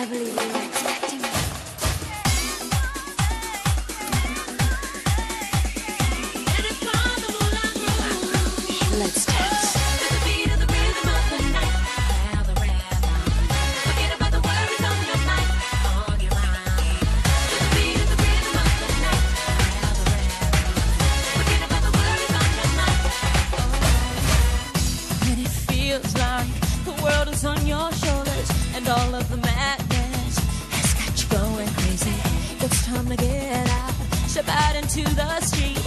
I believe you were expecting me. Let's dance. To the beat of the rhythm of the night. Now the rhythm. Forget about the worries on your mind. On your mind. To the beat of the rhythm of the night. Now the rhythm. Forget about the worries on your mind. When it feels like the world is on your shoulders and all of the madness has got you going crazy. It's time to get out. Step out into the street.